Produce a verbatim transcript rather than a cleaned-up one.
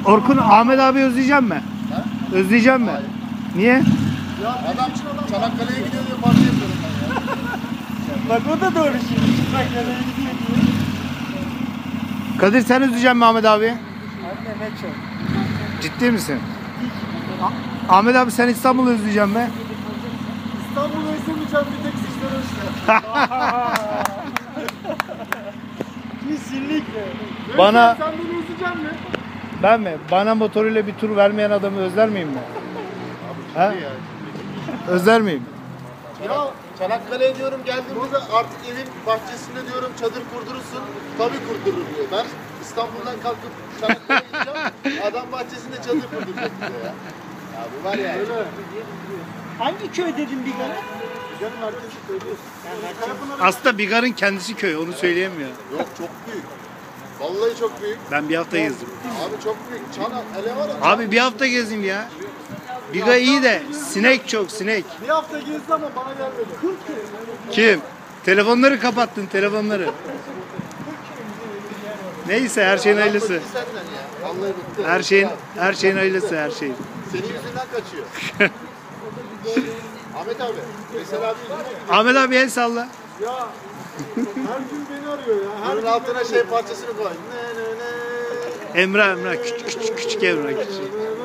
Orkun, Ahmet abi özleyeceğim mi? Ha? Özleyeceğim mi? Hayır. Niye? Ya adam Çanakkale'ye gidiyor diyor, parti yapıyorum ben ya. Bak o da doğru şimdi. Çanakkale'ye gidiyor diyor. Kadir, sen özleyeceksin mi Ahmet abi? Hem de ne çok. Ciddi misin? Ah- Ahmet abi, sen İstanbul'u özleyeceksin mi? İstanbul'u özlemeyeceğim, bir tek sizden özleyeceğim. Kesinlikle. Bana- Sen beni özleyeceksin mi? Ben mi? Bana motoruyla bir tur vermeyen adamı özler miyim mi? Ha? İyi ya. Özler miyim? Ya Çanakkale'ye diyorum geldiğimizde artık evin bahçesinde diyorum çadır kurdurursun. Tabii kurdururum diyor. Ben İstanbul'dan kalkıp Çanakkale'ye gideceğim. Adam bahçesinde çadır kurduracak diyor ya. Ya bu var ya. Öyle. Hangi köy dedin bir gara? Canım merkezi söylüyorsun. Yani Aslında Bigar'ın kendisi köy, onu söyleyemiyor. Yok çok büyük. Vallahi çok büyük. Ben bir hafta gezdim. Abi çok büyük. Çanak hele var ya. Abi bir hafta gezdim ya. Biga iyi de sinek çok, sinek. bir hafta gezdi ama bana gelmedi. kırk kere. Kim? Telefonları kapattın, telefonları. Neyse, her şeyin hayırlısı. Bıktı senden ya. Vallahi bıktı. Her şeyin her şeyin hayırlısı, her şeyin. Senin yüzünden kaçıyor. Ahmet abi. Mesela bir Ahmet abi el salla. Ya her gün beni arıyor ya. Her bunun gün altına beni şey arıyor. parçasını koy. Ne ne ne. Emrah, Emrah, küçük küçük küçük Emrah, küçük.